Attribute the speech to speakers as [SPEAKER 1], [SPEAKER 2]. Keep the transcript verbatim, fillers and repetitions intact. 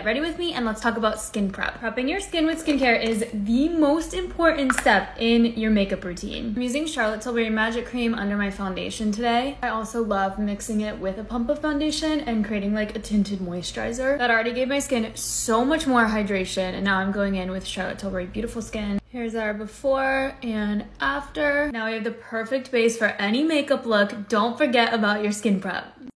[SPEAKER 1] Ready with me and let's talk about skin prep. Prepping your skin with skincare is the most important step in your makeup routine. I'm using Charlotte Tilbury Magic Cream under my foundation today. I also love mixing it with a pump of foundation and creating like a tinted moisturizer. That already gave my skin so much more hydration, and now I'm going in with Charlotte Tilbury Beautiful Skin. Here's our before and after. Now we have the perfect base for any makeup look. Don't forget about your skin prep.